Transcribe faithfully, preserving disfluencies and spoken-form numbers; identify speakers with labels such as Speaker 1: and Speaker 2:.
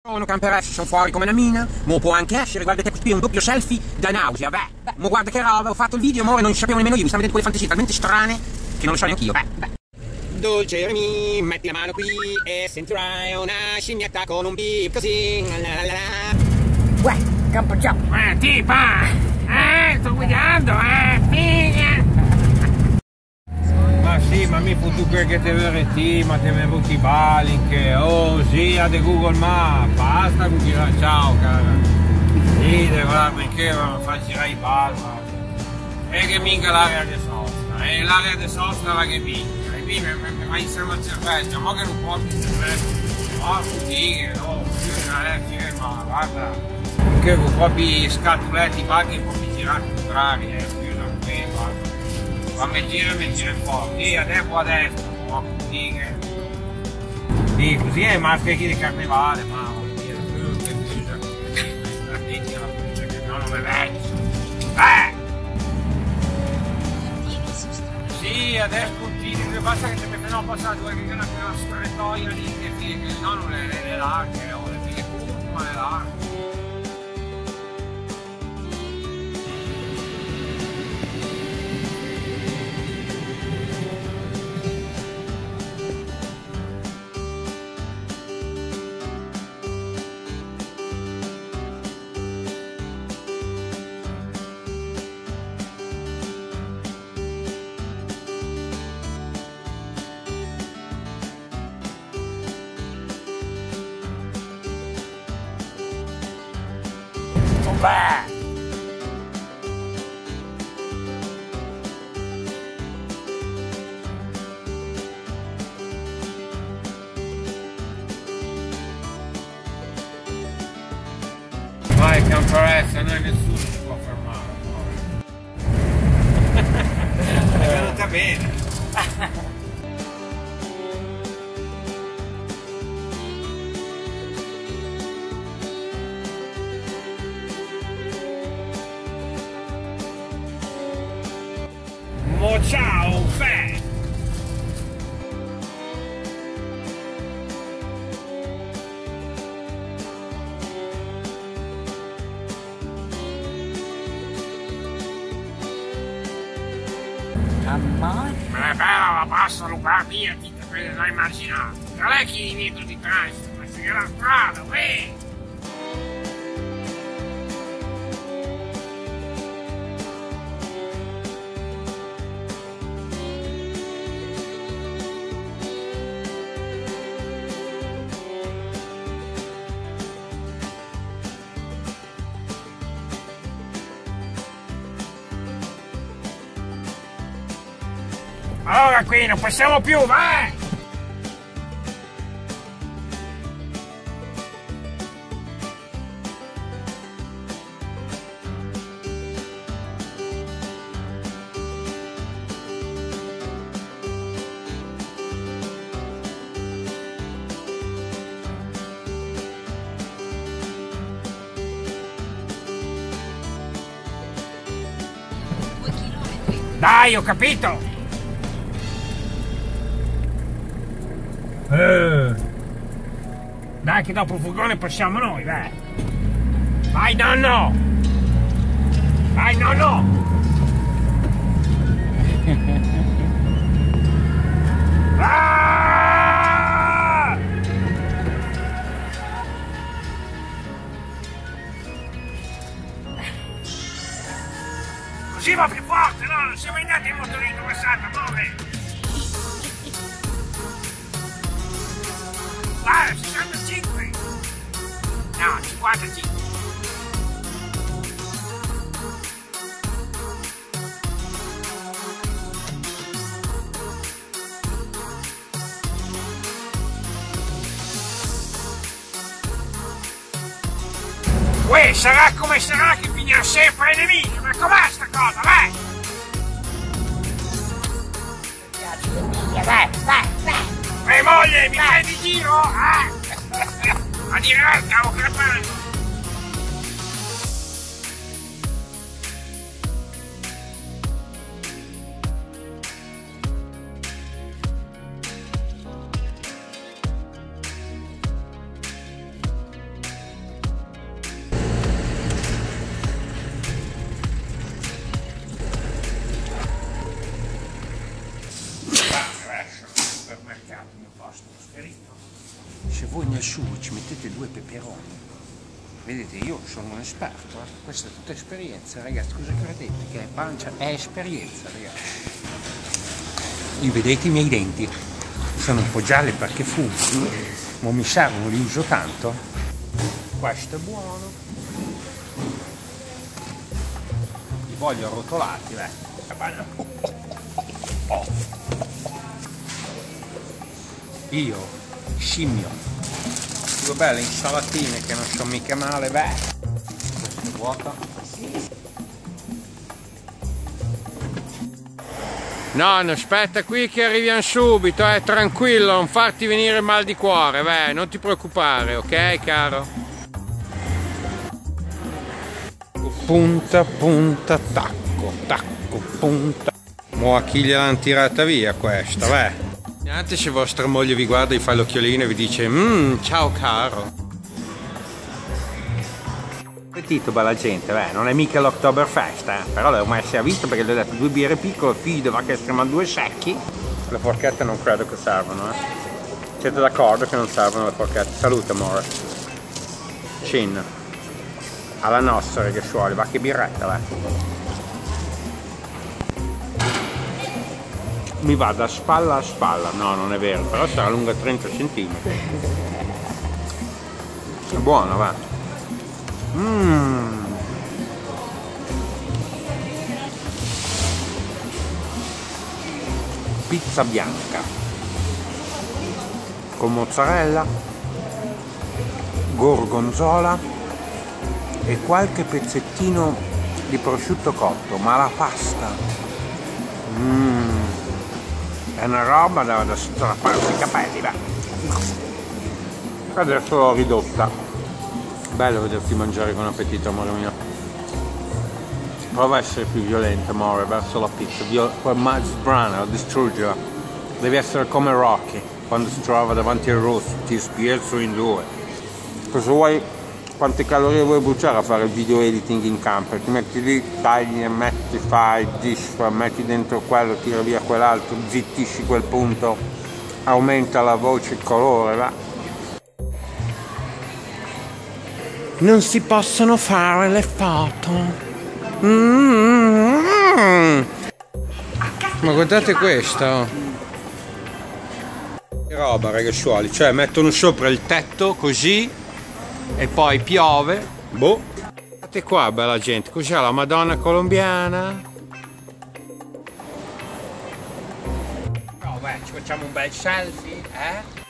Speaker 1: Sono camperessi, sono fuori come una mina, mo può anche essere, guardate qui un doppio selfie da nausea, beh, beh, mo guarda che roba, ho fatto il video, mo e non sapevo nemmeno io, mi stanno vedendo quelle fantasie talmente strane che non lo so neanche io, beh, beh. Dolce Jeremy, metti la mano qui e sentirai una scimmietta con un bip così, la la la.
Speaker 2: Uè, campo ciao.
Speaker 3: Eh, tipa, eh, sto guidando, eh, figlia.
Speaker 4: Ma sì, ma mi fu tu quel che te verretti, ma te me butti balin che oh sì, a de Google Maps, basta con dire ciao cara. Sì, de guarda che ma fa girare i palma. E che minca l'area di sosta, e l'area di sosta la che minca, e qui mi va insieme al cervello, ma che non porti il cervello, ma fughe, no, più ma guarda, che con proprio scatuletti paghi un po' di girare contrari, eh, più non qui, guarda. Ma mi gira e mi gira un po', sì, a destra a destra, ma fughe. Sì, così è maschera di carnevale, ma vuol dire, che busa, la pizza, la pizza, che no, non mi vedi. Eh! Sì, adesso continui, basta che ti mettono a passare due che è una strettoia lì che figa, no, non le, le, le larghe, o le fighe curve, ma le larghe.
Speaker 3: Beh.
Speaker 4: Vai camperessa, noi nessuno ci può fermare. È venuta bene.
Speaker 3: Oh, ciao, fe!
Speaker 2: Amore.
Speaker 3: Ma è bella la passa, lo va via, ti te l'hai immaginato. Non è che i metodi di transito, ma sei la strada, uè! Allora qui non passiamo più, vai! Dai, ho capito! Eh. Dai che dopo il furgone passiamo noi, vai! Vai nonno! Vai nonno! Ah! Così va più forte, no? Non siamo andati in motorino passato, dove? Guarda, sessantacinque! No, cinquantacinque! Uè, sarà come sarà che finirà sempre ai nemici, ma com'è sta cosa, vai!
Speaker 2: Vai, vai, vai!
Speaker 3: Ehi moglie, mi fai di giro? Ah! Ma dire al cavo crepando!
Speaker 5: mettete due peperoni. Vedete, io sono un esperto, eh? Questa è tutta esperienza, ragazzi. Cosa credete? Che è pancia? È esperienza, ragazzi. Io vedete i miei denti? Sono un po' gialli perché fumo, ma mi servono, li uso tanto. Questo è buono. Li voglio arrotolati, beh. Oh. Io, scimmio, due belle insalatine che non sono mica male, beh. Questa è vuota.
Speaker 4: Nonno, aspetta qui che arriviamo subito, eh, tranquillo, non farti venire mal di cuore, beh, non ti preoccupare, ok caro? Punta, punta, tacco, tacco, punta. Mo' a chi gliel'hanno tirata via questa, beh. Anche se vostra moglie vi guarda, vi fa l'occhiolino e vi dice, mmm, ciao caro.
Speaker 5: Appetito, bella gente, beh, non è mica l'Oktoberfest, eh? Però le ho messe a vista perché le ho detto due birre piccole, figlio, va che siamo a due secchi. Le forchette non credo che servono, eh. Siete d'accordo che non servono le forchette? Salute, amore. Cin. Alla nostra, ragazzuoli, va che birretta, beh. Mi va da spalla a spalla, no, non è vero, però sarà lunga trenta centimetri. È buono, va. Mmm. Pizza bianca con mozzarella, gorgonzola e qualche pezzettino di prosciutto cotto, ma la pasta mmm, è una roba da, da strapparsi i capelli, beh. Adesso l'ho ridotta. Bello vederti mangiare con appetito, amore mio. Prova a essere più violento, amore, verso la pizza. Quel Miles Brown a distruggerla. Devi essere come Rocky quando si trova davanti al rosso, ti spiezzo in due. Cosa vuoi? Quante calorie vuoi bruciare a fare il video editing in camper? Ti metti lì, tagli e metti, fai, dish, metti dentro quello, tira via quell'altro, zittisci quel punto, aumenta la voce, il colore, va. Non si possono fare le foto. Mm-hmm.
Speaker 4: Ma guardate questo. Che roba, ragazzuoli. Cioè mettono sopra il tetto così e poi piove. Boh. Guardate qua, bella gente. Cos'è la Madonna colombiana?
Speaker 5: No, beh, ci facciamo un bel selfie, eh?